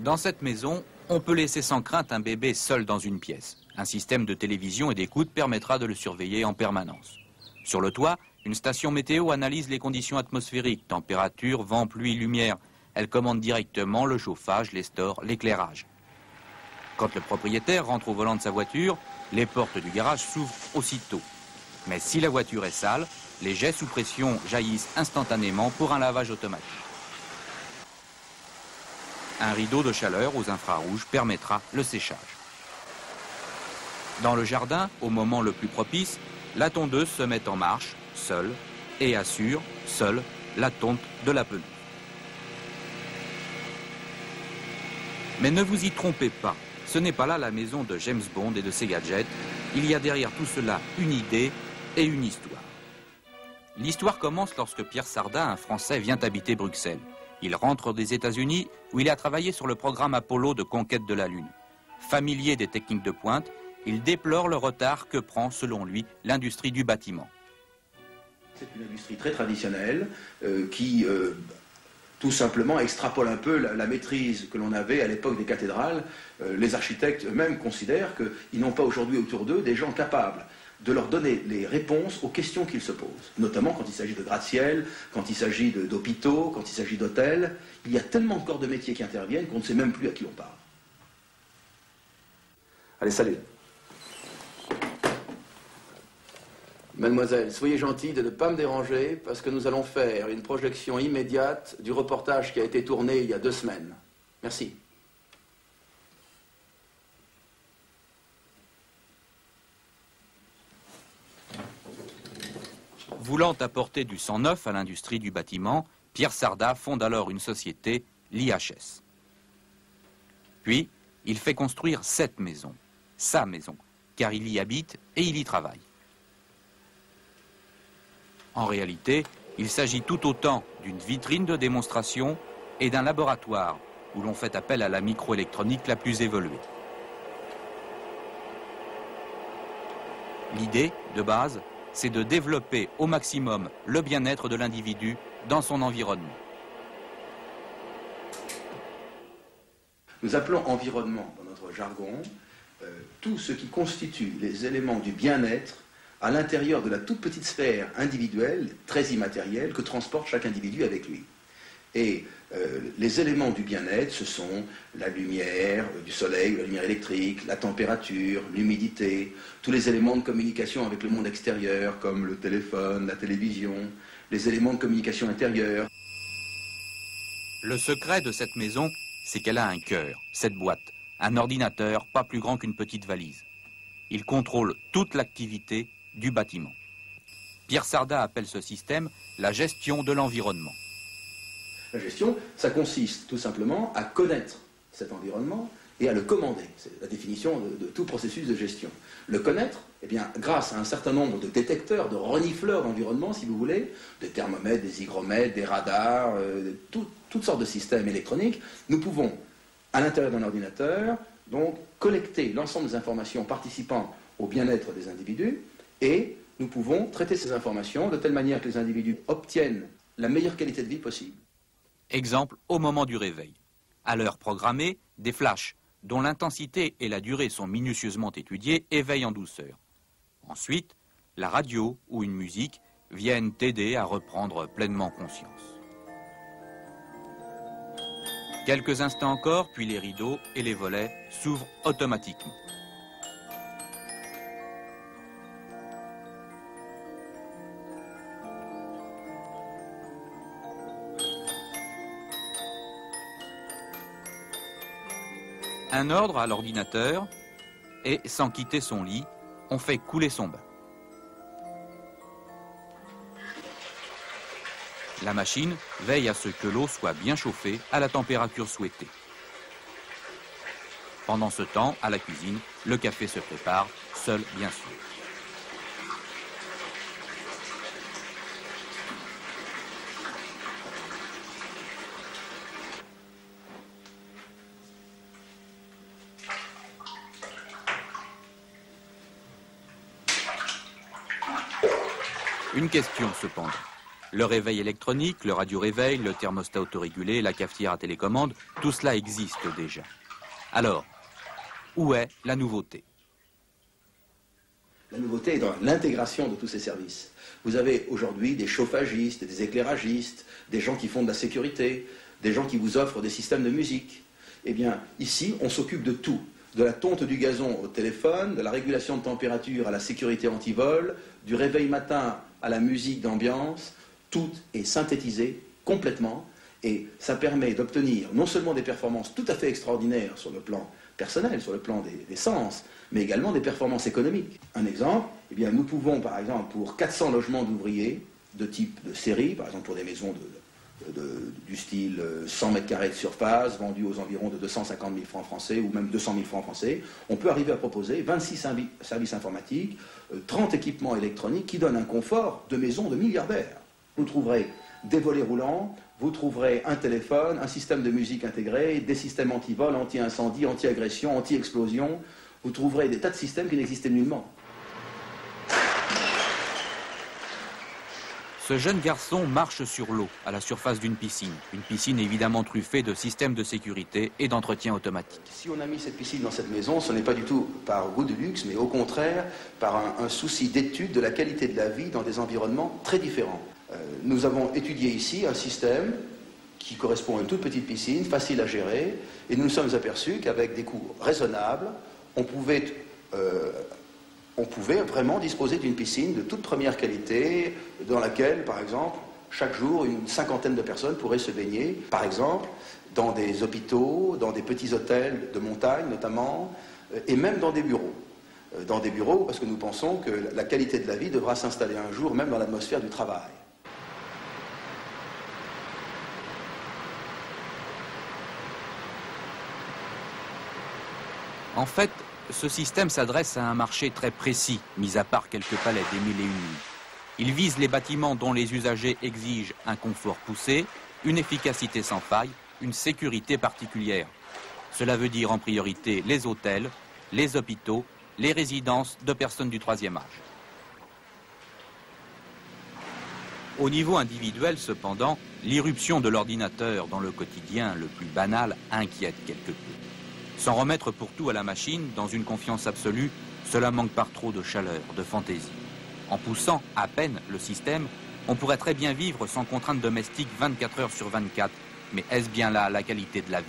Dans cette maison, on peut laisser sans crainte un bébé seul dans une pièce. Un système de télévision et d'écoute permettra de le surveiller en permanence. Sur le toit, une station météo analyse les conditions atmosphériques, température, vent, pluie, lumière. Elle commande directement le chauffage, les stores, l'éclairage. Quand le propriétaire rentre au volant de sa voiture, les portes du garage s'ouvrent aussitôt. Mais si la voiture est sale, les jets sous pression jaillissent instantanément pour un lavage automatique. Un rideau de chaleur aux infrarouges permettra le séchage. Dans le jardin, au moment le plus propice, la tondeuse se met en marche, seule, et assure, seule, la tonte de la pelouse. Mais ne vous y trompez pas, ce n'est pas là la maison de James Bond et de ses gadgets. Il y a derrière tout cela une idée et une histoire. L'histoire commence lorsque Pierre Sarda, un Français, vient habiter Bruxelles. Il rentre des États-Unis où il a travaillé sur le programme Apollo de conquête de la Lune. Familier des techniques de pointe, il déplore le retard que prend, selon lui, l'industrie du bâtiment. C'est une industrie très traditionnelle qui, tout simplement, extrapole un peu la maîtrise que l'on avait à l'époque des cathédrales. Les architectes eux-mêmes considèrent qu'ils n'ont pas aujourd'hui autour d'eux des gens capables de leur donner les réponses aux questions qu'ils se posent, notamment quand il s'agit de gratte-ciel, quand il s'agit d'hôpitaux, quand il s'agit d'hôtels. Il y a tellement de corps de métier qui interviennent qu'on ne sait même plus à qui on parle. Allez, salut. Mademoiselle, soyez gentille de ne pas me déranger parce que nous allons faire une projection immédiate du reportage qui a été tourné il y a 2 semaines. Merci. Voulant apporter du sang neuf à l'industrie du bâtiment, Pierre Sarda fonde alors une société, l'IHS. Puis, il fait construire cette maison, sa maison, car il y habite et il y travaille. En réalité, il s'agit tout autant d'une vitrine de démonstration et d'un laboratoire où l'on fait appel à la microélectronique la plus évoluée. L'idée, de base, c'est de développer au maximum le bien-être de l'individu dans son environnement. Nous appelons environnement, dans notre jargon, tout ce qui constitue les éléments du bien-être à l'intérieur de la toute petite sphère individuelle, très immatérielle, que transporte chaque individu avec lui. Et les éléments du bien-être, ce sont la lumière du soleil, la lumière électrique, la température, l'humidité, tous les éléments de communication avec le monde extérieur, comme le téléphone, la télévision, les éléments de communication intérieure. Le secret de cette maison, c'est qu'elle a un cœur, cette boîte, un ordinateur pas plus grand qu'une petite valise. Il contrôle toute l'activité du bâtiment. Pierre Sarda appelle ce système la gestion de l'environnement. La gestion, ça consiste tout simplement à connaître cet environnement et à le commander. C'est la définition de tout processus de gestion. Le connaître, eh bien, grâce à un certain nombre de détecteurs, de renifleurs d'environnement, si vous voulez, des thermomètres, des hygromètres, des radars, toutes sortes de systèmes électroniques, nous pouvons, à l'intérieur d'un ordinateur, donc, collecter l'ensemble des informations participant au bien-être des individus et nous pouvons traiter ces informations de telle manière que les individus obtiennent la meilleure qualité de vie possible. Exemple au moment du réveil. À l'heure programmée, des flashs, dont l'intensité et la durée sont minutieusement étudiées, éveillent en douceur. Ensuite, la radio ou une musique viennent t'aider à reprendre pleinement conscience. Quelques instants encore, puis les rideaux et les volets s'ouvrent automatiquement. Un ordre à l'ordinateur et, sans quitter son lit, on fait couler son bain. La machine veille à ce que l'eau soit bien chauffée à la température souhaitée. Pendant ce temps, à la cuisine, le café se prépare, seul bien sûr. Une question cependant. Le réveil électronique, le radio-réveil, le thermostat autorégulé, la cafetière à télécommande, tout cela existe déjà. Alors, où est la nouveauté? La nouveauté est dans l'intégration de tous ces services. Vous avez aujourd'hui des chauffagistes, des éclairagistes, des gens qui font de la sécurité, des gens qui vous offrent des systèmes de musique. Eh bien, ici, on s'occupe de tout. De la tonte du gazon au téléphone, de la régulation de température à la sécurité anti-vol, du réveil matin à la musique d'ambiance. Tout est synthétisé complètement et ça permet d'obtenir non seulement des performances tout à fait extraordinaires sur le plan personnel, sur le plan des sens, mais également des performances économiques. Un exemple, eh bien, nous pouvons par exemple pour 400 logements d'ouvriers de type de série, par exemple pour des maisons du style 100 mètres carrés de surface, vendues aux environs de 250 000 francs français ou même 200 000 francs français, on peut arriver à proposer 26 services informatiques, 30 équipements électroniques qui donnent un confort de maison de milliardaires. Vous trouverez des volets roulants, vous trouverez un téléphone, un système de musique intégré, des systèmes anti-vol, anti-incendie, anti-agression, anti-explosion. Vous trouverez des tas de systèmes qui n'existaient nullement. Ce jeune garçon marche sur l'eau, à la surface d'une piscine. Une piscine évidemment truffée de systèmes de sécurité et d'entretien automatique. Si on a mis cette piscine dans cette maison, ce n'est pas du tout par goût de luxe, mais au contraire par un souci d'étude de la qualité de la vie dans des environnements très différents. Nous avons étudié ici un système qui correspond à une toute petite piscine, facile à gérer, et nous nous sommes aperçus qu'avec des coûts raisonnables, on pouvait vraiment disposer d'une piscine de toute première qualité, dans laquelle, par exemple, chaque jour, une cinquantaine de personnes pourraient se baigner, par exemple, dans des hôpitaux, dans des petits hôtels de montagne notamment, et même dans des bureaux. Dans des bureaux, parce que nous pensons que la qualité de la vie devra s'installer un jour, même dans l'atmosphère du travail. En fait, ce système s'adresse à un marché très précis, mis à part quelques palais des mille et une nuits. Il vise les bâtiments dont les usagers exigent un confort poussé, une efficacité sans faille, une sécurité particulière. Cela veut dire en priorité les hôtels, les hôpitaux, les résidences de personnes du troisième âge. Au niveau individuel, cependant, l'irruption de l'ordinateur dans le quotidien le plus banal inquiète quelque peu. S'en remettre pour tout à la machine, dans une confiance absolue, cela manque par trop de chaleur, de fantaisie. En poussant à peine le système, on pourrait très bien vivre sans contrainte domestique 24 heures sur 24. Mais est-ce bien là la qualité de la vie ?